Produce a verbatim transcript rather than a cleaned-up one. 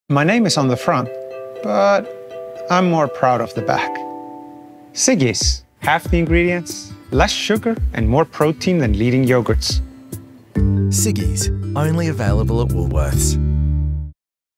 My name is on the front, but I'm more proud of the back. Siggi's, half the ingredients, less sugar and more protein than leading yogurts. Siggi's, only available at Woolworths.